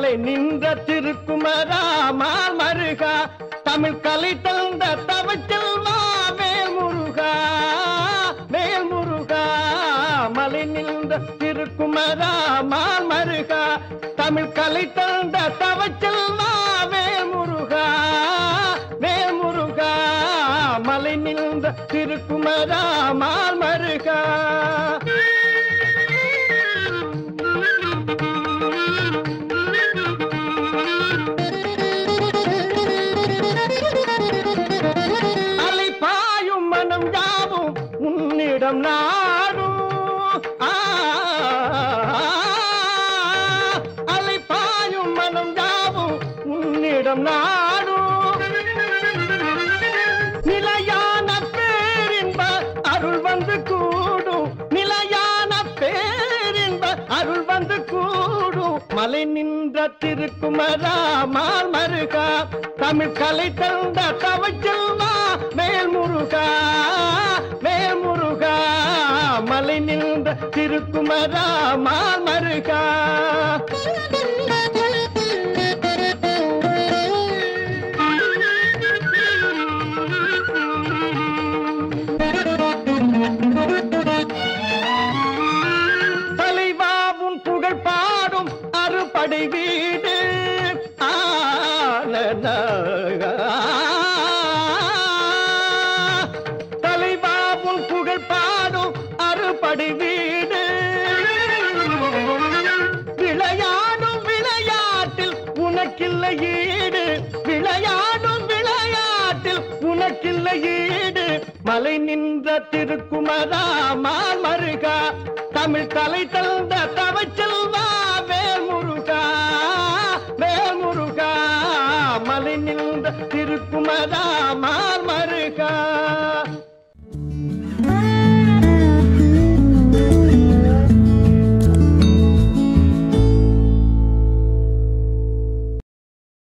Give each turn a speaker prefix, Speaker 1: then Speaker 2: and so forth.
Speaker 1: மலை நின்ற திருக்குமரா மால் மருகா தமிழ் கலை தந்த தவச்செல்வா வேல் முருகா வேல் முருகா மலை நின்ற திருக்குமரா மால் மருகா தமிழ் கலை தந்த தவச்செல்வா வேல் முருகா வேல் முருகா மலை நின்ற திருக்குமரா மால் மருகா உன்னிடம் நாடும் அலைப்பாயும் மனம் யாவும் உன்னிடம் நாடும் நிலையான பேரின்ப அருள் வந்து கூடும் நிலையான பேரின்ப அருள் வந்து கூடும் மலை நின்ற திருக்குமரா மால் மருகா தமிழ் கலை தந்த தவச்செல்வா வேல் முருகா வேல் முருகா மலை நின்ற திருக்குமரா மால் மருகா தலைவாவும் புகழ் பாடும் அறுபடை வீடு தலைவாவும் புகழ் பாடும் அறுபடை வீடு விளையாடும் விளையாட்டில் உனக்கில்லை ஈடு விளையாடும் விளையாட்டில் உனக்கில்லை ஈடு மலை நின்ற திருக்குமரா மால் மருகா தமிழ் கலை தந்த தவச்செல்வா வேல் முருகா வேல் முருகா மலை நின்ற திருக்குமரா